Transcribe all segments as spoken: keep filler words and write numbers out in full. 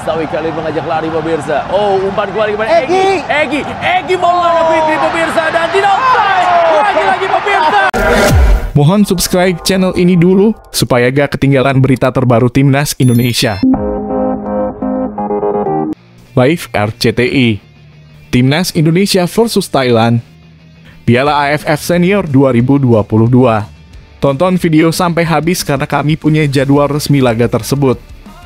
Sawi kali mengajak lari pemirsa. Oh, umpan kembali kepada Egy. Egy. Egy, Egy mau mana Fitri pemirsa dan tidak offside. Lagi-lagi pemirsa. Mohon subscribe channel ini dulu supaya gak ketinggalan berita terbaru Timnas Indonesia. Live R C T I. Timnas Indonesia versus Thailand. Piala A F F Senior dua ribu dua puluh dua. Tonton video sampai habis karena kami punya jadwal resmi laga tersebut.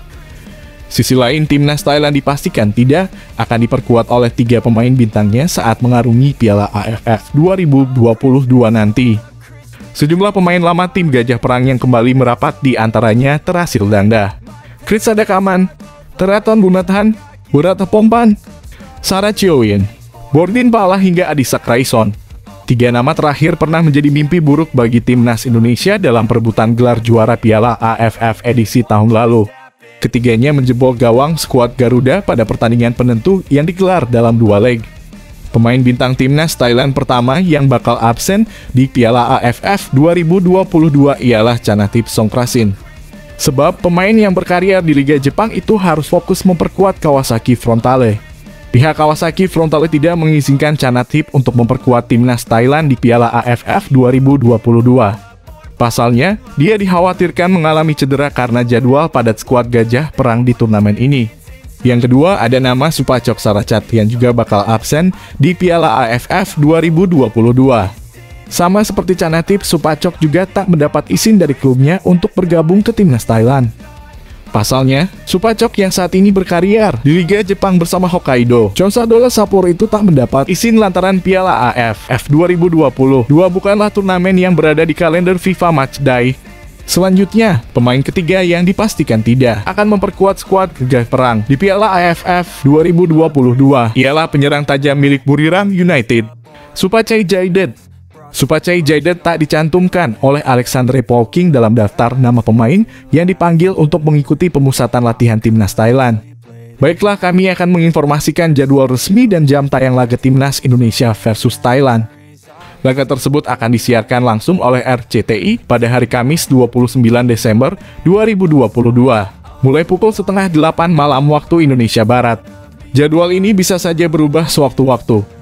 Sisi lain, Timnas Thailand dipastikan tidak akan diperkuat oleh tiga pemain bintangnya saat mengarungi Piala A F F dua ribu dua puluh dua nanti. Sejumlah pemain lama tim Gajah Perang yang kembali merapat di antaranya Terasil Dangda, Kritsada Kaman, Teraton Bunatan, Burata Pompan, Sarah Chioyin, Bordin Pala hingga Adisa Kraison. Tiga nama terakhir pernah menjadi mimpi buruk bagi Timnas Indonesia dalam perebutan gelar juara Piala A F F edisi tahun lalu. Ketiganya menjebol gawang skuad Garuda pada pertandingan penentu yang digelar dalam dua leg. Pemain bintang Timnas Thailand pertama yang bakal absen di Piala A F F dua ribu dua puluh dua ialah Chanatip Songkrasin. Sebab pemain yang berkarya di Liga Jepang itu harus fokus memperkuat Kawasaki Frontale. Pihak Kawasaki Frontale tidak mengizinkan Chanatip untuk memperkuat Timnas Thailand di Piala A F F dua ribu dua puluh dua. Pasalnya, dia dikhawatirkan mengalami cedera karena jadwal padat skuad Gajah Perang di turnamen ini. Yang kedua, ada nama Supacok Saracat yang juga bakal absen di Piala A F F dua ribu dua puluh dua. Sama seperti Chanatip, Supacok juga tak mendapat izin dari klubnya untuk bergabung ke Timnas Thailand. Pasalnya, Supacok yang saat ini berkarier di Liga Jepang bersama Hokkaido Consadole Sapporo itu tak mendapat izin lantaran Piala A F F dua ribu dua puluh dua bukanlah turnamen yang berada di kalender FIFA Matchday. Selanjutnya, pemain ketiga yang dipastikan tidak akan memperkuat skuad Gajah Perang di Piala A F F dua ribu dua puluh dua ialah penyerang tajam milik Buriram United, Supachai Jaidet. Supachai Jaidet tak dicantumkan oleh Alexandre Polking dalam daftar nama pemain yang dipanggil untuk mengikuti pemusatan latihan Timnas Thailand. Baiklah, kami akan menginformasikan jadwal resmi dan jam tayang laga Timnas Indonesia versus Thailand. Laga tersebut akan disiarkan langsung oleh R C T I pada hari Kamis dua puluh sembilan Desember dua ribu dua puluh dua, mulai pukul setengah delapan malam waktu Indonesia Barat. Jadwal ini bisa saja berubah sewaktu-waktu.